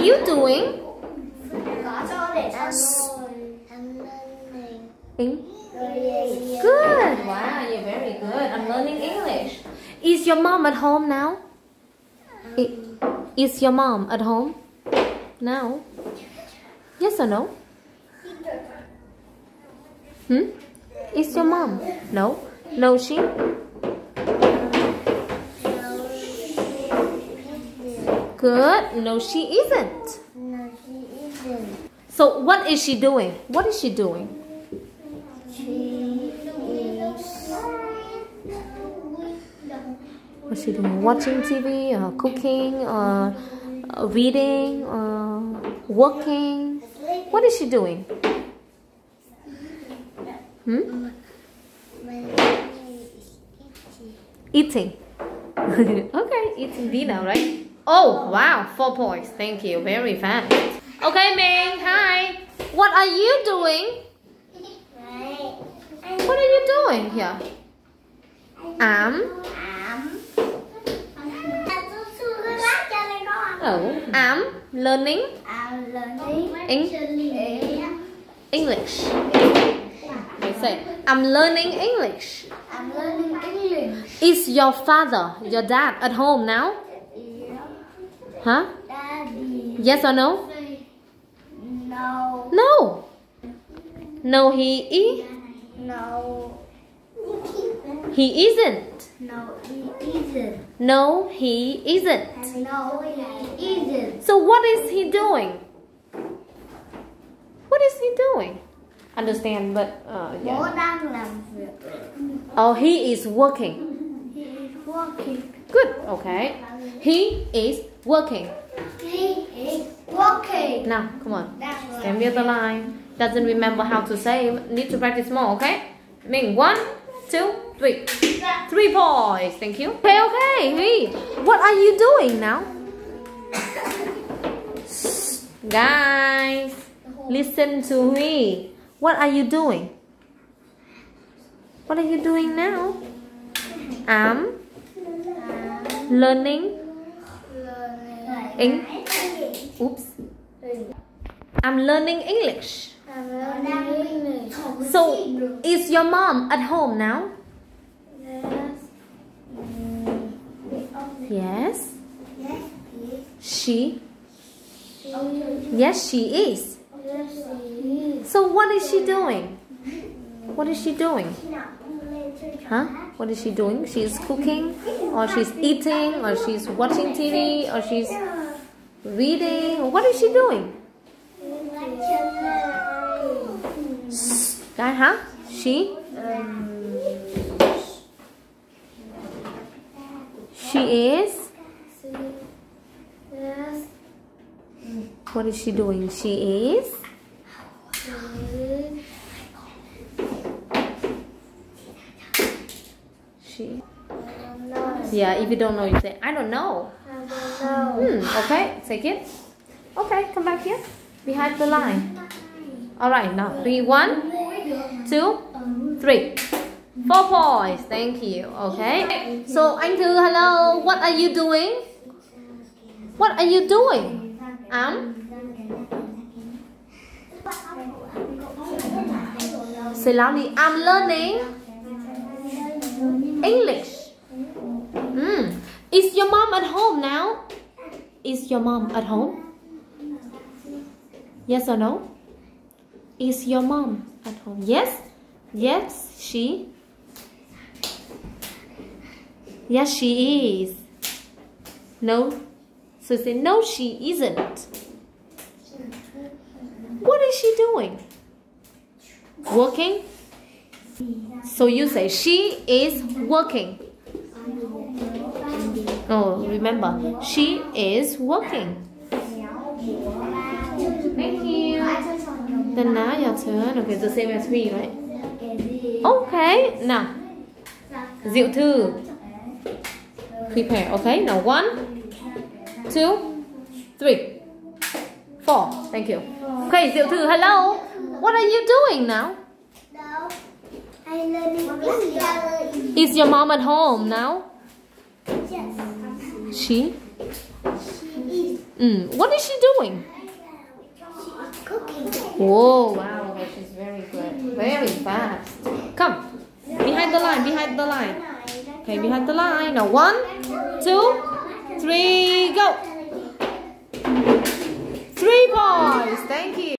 you doing? Good. Wow, you're very good. I'm learning English. Is your mom at home now? Is your mom at home now? Yes or no? Is your mom? No. No, she? Good. No, she isn't. No, she isn't. So what is she doing? What is she doing? What's she doing? Watching TV, or cooking, or reading, or working? What is she doing? Eating. Okay, eating dinner, right? Oh, wow, 4 points. Thank you. Very fast. Okay, Ming, hi. What are you doing? What are you doing here? I'm learning English. Okay, say, I'm learning English. I'm learning English. Is your father, your dad at home now? Huh? Daddy. Yes or no? No. No. No, he is. No. He isn't. No, he isn't. No, he isn't. No, he isn't. So what is he doing? What is he doing? Understand, but Bố yeah. đang làm việc. Oh, he is working. He is working. Good. Okay. He is working. He is working. Now, come on. Stand near the line. Doesn't remember how to say. Need to practice more. Okay. Ming, 1, 2, 3. 3 points. Thank you. Okay. Okay. Huy, what are you doing now? Guys, listen to me. What are you doing? What are you doing now? I'm learning Oops. I'm learning English. So, is your mom at home now? Yes. She? Yes, she is. So what is she doing? What is she doing? Huh? What is she doing? She's cooking, or she's eating, or she's watching TV, or she's reading. What is she doing? Guy, huh? She is. What is she doing? She is. She. Yeah, if you don't know, you say, I don't know. Okay, take it. Okay, come back here. Behind the line. Alright, now 3, 1, 2, 3. 4 points. Thank you. Okay. So, anh Thư, hello. What are you doing? What are you doing? Say loudly. I'm learning English. Is your mom at home now? Is your mom at home? Yes or no? Is your mom at home? Yes? Yes, she? Yes, she is. No? So say, no, she isn't. What is she doing? Working? So you say, she is working. Oh, remember, she is working. Thank you. Then now your turn. Okay, the same as me, right? Okay, now. Diệu Thư. Prepare, okay? Now 1, 2, 3, 4. Thank you. Okay, Diệu Thư, hello. What are you doing now? I'm learning English. Is your mom at home now? Yes. She? What is she doing? Cooking. Oh, wow, she's very good. Very fast. Come. Behind the line, behind the line. Okay, behind the line. Now 1, 2, 3, go. 3 points. Thank you.